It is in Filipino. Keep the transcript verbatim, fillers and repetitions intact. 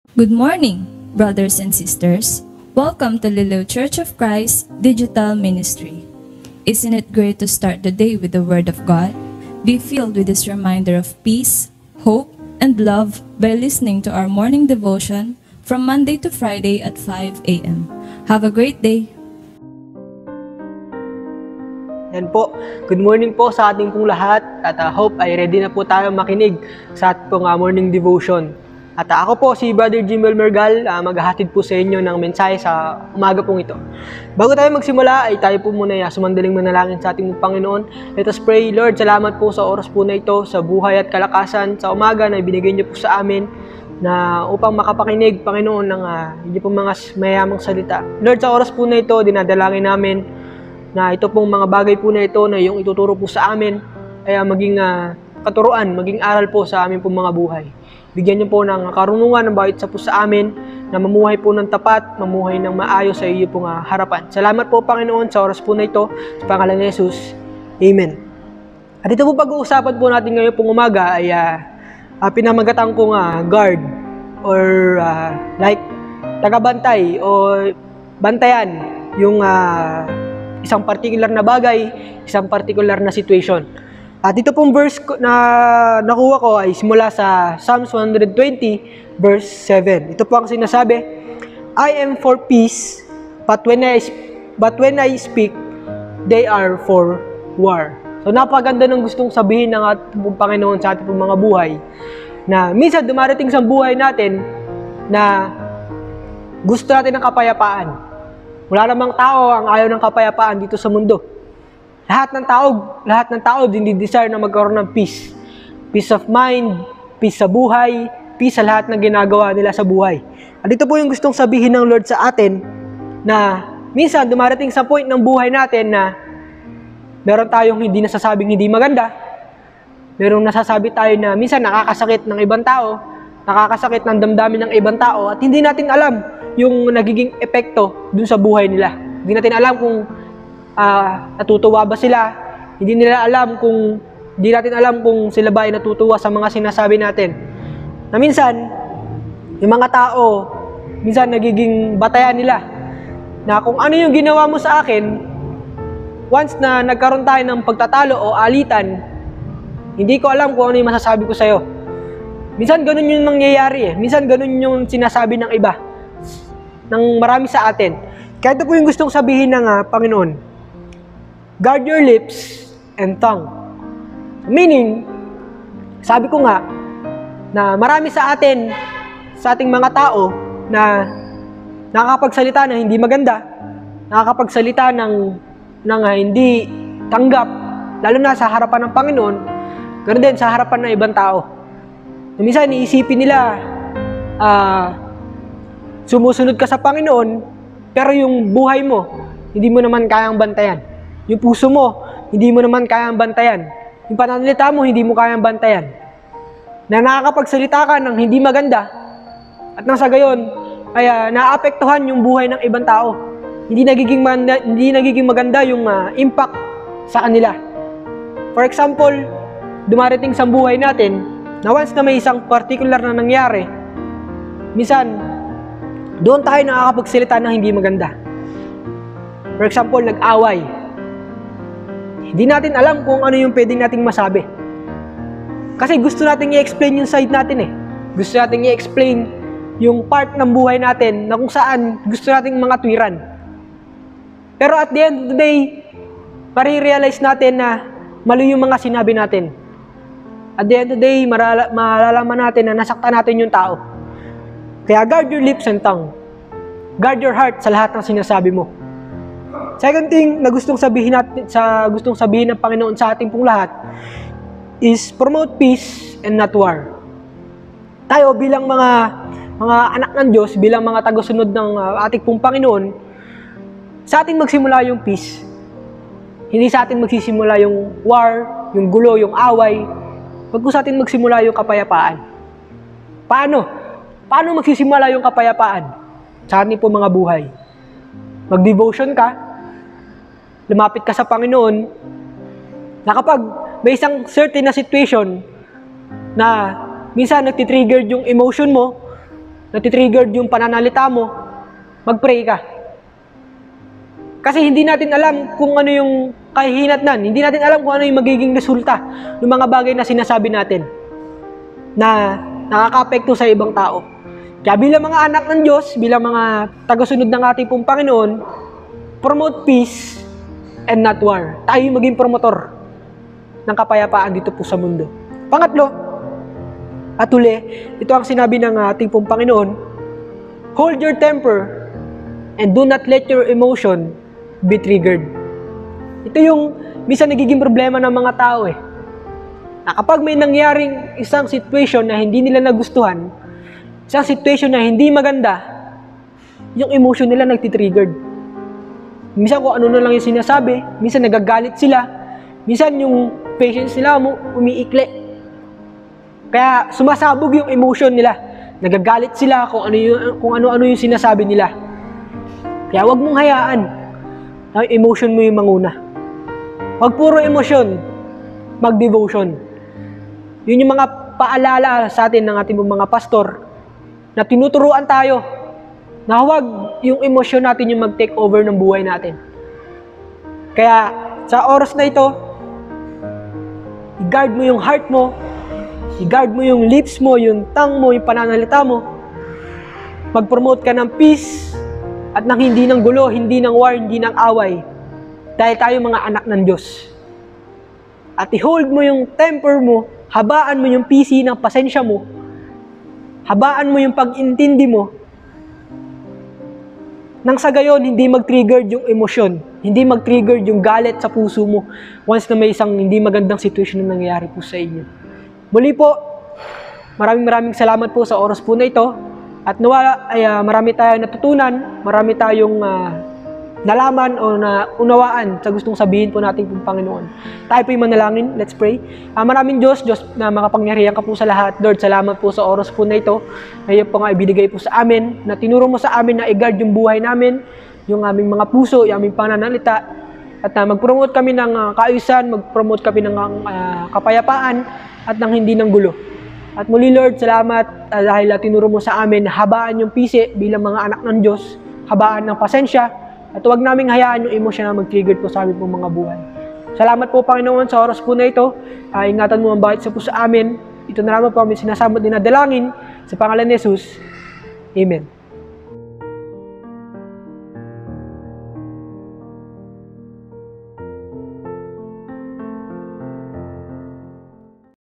Good morning, brothers and sisters. Welcome to Lilo Church of Christ Digital Ministry. Isn't it great to start the day with the Word of God? Be filled with this reminder of peace, hope, and love by listening to our morning devotion from Monday to Friday at five a m Have a great day! Yan po. Good morning po sa ating pong lahat at uh, hope ay ready na po tayo makinig sa ating pong uh, morning devotion. At uh, ako po si Brother Jimel Mergal, uh, maghahatid po sa inyo ng mensahe sa umaga pong ito. Bago tayo magsimula ay tayo po muna uh, sumandaling manalangin sa ating Panginoon. Let us pray. Lord, salamat po sa oras po na ito, sa buhay at kalakasan, sa umaga na ibinigay niyo po sa amin na upang makapakinig, Panginoon, ng uh, hindi po mga mayamang salita. Lord, sa oras po na ito, dinadalangin namin na ito pong mga bagay po na ito na yung ituturo po sa amin ay uh, maging uh, katuruan, maging aral po sa amin pong mga buhay. Bigyan niyo po ng karunungan ng bawat isa po sa amin na mamuhay po ng tapat, mamuhay ng maayos sa iyo pong uh, harapan. Salamat po, Panginoon, sa oras po na ito. Sa pangalan ni Jesus. Amen. At ito po pag-uusapan po natin ngayon pong umaga ay uh, uh, pinamagatan kong uh, guard or uh, like tagabantay o bantayan yung uh, isang particular na bagay, isang particular na situation. At ito pong verse na nakuha ko ay simula sa Psalms one twenty verse seven. Ito po ang sinasabi, I am for peace, but when I but when I speak, they are for war. So napakaganda ng gustong sabihin ng ating Panginoon sa ating mga buhay na minsan dumarating sa buhay natin na gusto natin ng kapayapaan. Wala namang tao ang ayaw ng kapayapaan dito sa mundo. Lahat ng tao, lahat ng tao dinidesire na magkaroon ng peace. Peace of mind, peace sa buhay, peace sa lahat ng ginagawa nila sa buhay. At ito po yung gustong sabihin ng Lord sa atin na minsan dumarating sa point ng buhay natin na meron tayong hindi nasasabing hindi maganda. Merong nasasabi tayo na minsan nakakasakit ng ibang tao, nakakasakit ng damdamin ng ibang tao at hindi natin alam yung nagiging epekto dun sa buhay nila. Hindi natin alam kung Uh, natutuwa ba sila? Hindi nila alam kung hindi natin alam kung sila ba ay natutuwa sa mga sinasabi natin. Na minsan, yung mga tao, minsan nagiging batayan nila. Na kung ano yung ginawa mo sa akin, once na nagkaroon tayo ng pagtatalo o alitan, hindi ko alam kung ano yung masasabi ko sa'yo. Minsan ganun yung nangyayari eh. Minsan ganun yung sinasabi ng iba. Ng marami sa atin. Kaya ito po yung gustong sabihin ng uh, Panginoon. Guard your lips and tongue. Meaning, sabi ko nga, na marami sa atin, sa ating mga tao, na nakakapagsalita na hindi maganda, nakakapagsalita ng, ng uh, hindi tanggap, lalo na sa harapan ng Panginoon, ganoon din sa harapan ng ibang tao. Na minsan, iisipin nila, uh, sumusunod ka sa Panginoon, pero yung buhay mo, hindi mo naman kayang bantayan. Yung puso mo, hindi mo naman kayang bantayan. Yung pananalita mo, hindi mo kayang bantayan. Na nakakapagsalita ka ng hindi maganda, at nang sa gayon, ay uh, naapektuhan yung buhay ng ibang tao. Hindi nagiging, man, hindi nagiging maganda yung uh, impact sa kanila. For example, dumarating sa buhay natin, na once na may isang particular na nangyari, minsan, doon tayo nakakapagsalita ng hindi maganda. For example, nag-away. Hindi natin alam kung ano yung pwedeng nating masabi. Kasi gusto nating i-explain yung side natin eh. Gusto nating i-explain yung part ng buhay natin na kung saan gusto nating mga tuwiran. Pero at the end of the day, marirealize natin na mali yung mga sinabi natin. At the end of the day, marala- malalaman natin na nasaktan natin yung tao. Kaya guard your lips and tongue. Guard your heart sa lahat ng sinasabi mo. Second thing na gustong sabihin natin sa gustong sabihin ng Panginoon sa ating pong lahat is promote peace and not war. Tayo bilang mga mga anak ng Diyos, bilang mga tagasunod ng uh, ating pong Panginoon, sa ating magsimula yung peace. Hindi sa atin magsisimula yung war, yung gulo, yung away. Wag po sa atin magsimula yung kapayapaan. Paano? Paano magsisimula yung kapayapaan? Sa ating po mga buhay. Mag-devotion ka, lumapit ka sa Panginoon, na kapag may isang certain na situation na minsan nagtitrigger yung emotion mo, natitriggered yung pananalita mo, mag-pray ka. Kasi hindi natin alam kung ano yung kahihinatnan. Hindi natin alam kung ano yung magiging resulta ng mga bagay na sinasabi natin na nakaka-apekto sa ibang tao. Kaya bilang mga anak ng Diyos, bilang mga tagasunod ng ating pong Panginoon, promote peace and not war. Tayo yung maging promotor ng kapayapaan dito po sa mundo. Pangatlo, at uli, ito ang sinabi ng ating pong Panginoon, hold your temper and do not let your emotion be triggered. Ito yung minsan nagiging problema ng mga tao eh. Na kapag may nangyaring isang situation na hindi nila nagustuhan, isang situation na hindi maganda, yung emotion nila nagtitriggered. Minsan kung ano na lang yung sinasabi, minsan nagagalit sila, minsan yung patience nila umiikli. Kaya sumasabog yung emotion nila. Nagagalit sila kung ano yung, kung ano-ano yung sinasabi nila. Kaya wag mong hayaan na emotion mo yung manguna. Wag puro emosyon, mag-devotion. Yun yung mga paalala sa atin ng ating mga pastor na tinuturuan tayo na huwag yung emosyon natin yung mag-take over ng buhay natin. Kaya sa oras na ito, i-guard mo yung heart mo, i-guard mo yung lips mo, yung tongue mo, yung pananalita mo. Mag-promote ka ng peace at ng hindi ng gulo, hindi ng war, hindi ng away. Dahil tayo mga anak ng Diyos. At i-hold mo yung temper mo, habaan mo yung P C ng pasensya mo, habaan mo yung pag-intindi mo, nang sa gayon, hindi mag-trigger yung emosyon, hindi mag-trigger yung galit sa puso mo once na may isang hindi magandang situation na nangyayari po sa inyo. Muli po, maraming maraming salamat po sa oras po na ito. At nawala ay uh, marami tayong natutunan, marami tayong uh, nalaman o na unawaan sa gustong sabihin po natin pong Panginoon. Tayo po yung manalangin. Let's pray. Uh, maraming Diyos, Diyos na makapangyarihan ka po sa lahat. Lord, salamat po sa oras po na ito. Ngayon po nga ibinigay po sa amin, na tinuro mo sa amin na i-guard yung buhay namin, yung aming mga puso, yung aming pananalita. At uh, mag-promote kami ng uh, kaayusan, mag-promote kami ng uh, kapayapaan at ng hindi ng gulo. At muli Lord, salamat uh, dahil uh, tinuro mo sa amin na habaan yung pisi bilang mga anak ng Diyos, habaan ng pasensya, at huwag naming hayaan yung emosyon na mag-trigger po sa amin pong mga buhay. Salamat po Panginoon sa oras po na ito. Uh, ingatan mo ang bawat isa po sa amin. Ito na naman po kami sinasamot din na dalangin sa pangalan ni Jesus. Amen.